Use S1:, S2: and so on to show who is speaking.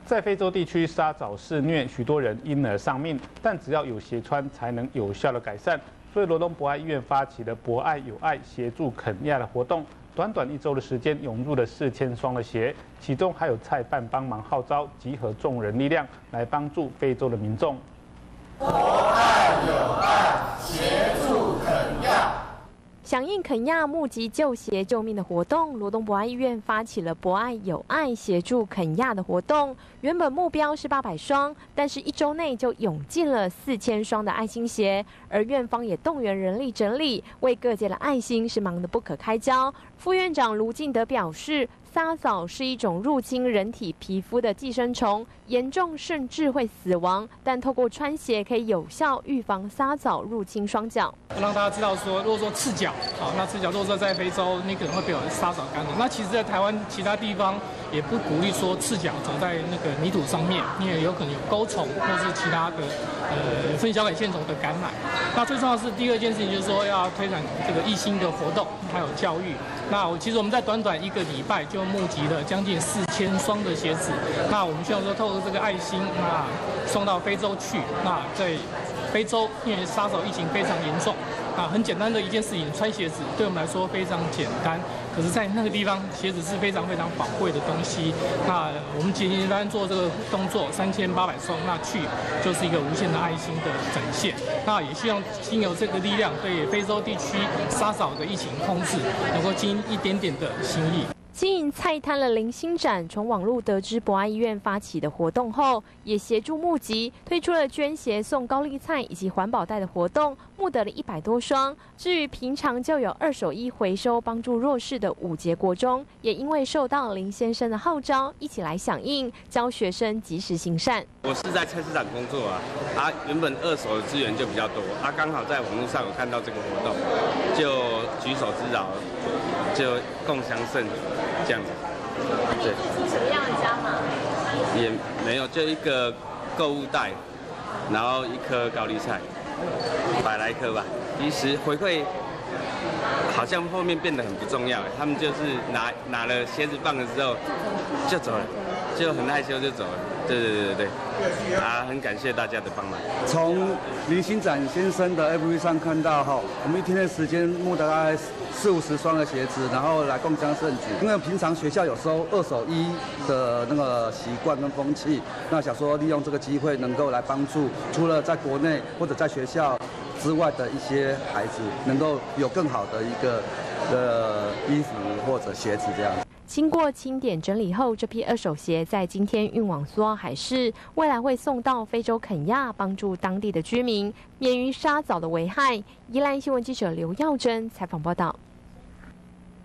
S1: 在非洲地区，沙蚤肆虐，许多人因而丧命。但只要有鞋穿，才能有效的改善。所以罗东博爱医院发起了博爱有爱协助肯亚的活动，短短1周的时间，涌入了4000双的鞋，其中还有菜贩帮忙号召，集合众人力量来帮助非洲的民众。
S2: 博爱有爱，协助肯亚。
S3: 响应肯亚募集救鞋救命的活动，罗东博爱医院发起了博爱有爱协助肯亚的活动。原本目标是800双，但是1周内就涌进了4000双的爱心鞋，而院方也动员人力整理，为各界的爱心是忙得不可开交。副院长卢敬德表示，沙蚤是一种入侵人体皮肤的寄生虫，严重甚至会死亡。但透过穿鞋可以有效预防沙蚤入侵双脚。
S4: 让大家知道说，如果说赤脚，那赤脚如果说在非洲，你可能会被有沙蚤干扰。那其实，在台湾其他地方也不鼓励说赤脚走在那个泥土上面，因为有可能有钩虫或是其他的粪小杆线虫的感染。那最重要的是第二件事情，就是说要推展这个义心的活动，还有教育。那其实我们在短短1个礼拜就募集了将近4000双的鞋子。那我们希望说，透过这个爱心，那送到非洲去。那在非洲，因为沙蚤疫情非常严重，很简单的一件事情，穿鞋子对我们来说非常简单。可是，在那个地方，鞋子是非常非常宝贵的东西。那我们简单做这个动作，3800双，那去就是一个无限的爱心的展现。那也希望经由这个力量，对非洲地区沙蚤的疫情控制，能够尽一点点的心意。
S3: 经营菜摊的林心展从网络得知博爱医院发起的活动后，也协助募集，推出了捐鞋送高丽菜以及环保袋的活动，募得了100多双。至于平常就有2手衣回收帮助弱势的5节国中，也因为受到林先生的号召，一起来响应，教学生及时行善。
S5: 我是在菜市场工作原本2手的资源就比较多刚好在网络上有看到这个活动，就举手之劳，就共襄盛举。这样子，
S3: 对。出什么样的加码？
S5: 也没有，就一个购物袋，然后1颗高丽菜，100来颗吧。其实回馈好像后面变得很不重要，他们就是拿了鞋子棒了之后就走了，就很害羞就走了。对，很感谢大家的帮忙。
S6: 从林心展先生的 FB 上看到我们1天的时间募大概40-50双的鞋子，然后来共襄盛举。因为平常学校有收2手衣的那个习惯跟风气，那想说利用这个机会能够来帮助，除了在国内或者在学校之外的一些孩子，能够有更好的一个衣服或者鞋子这样。
S3: 经过清点整理后，这批2手鞋在今天运往苏澳海市，未来会送到非洲肯亚，帮助当地的居民免于沙蚤的危害。宜兰新闻记者刘耀珍采访报道。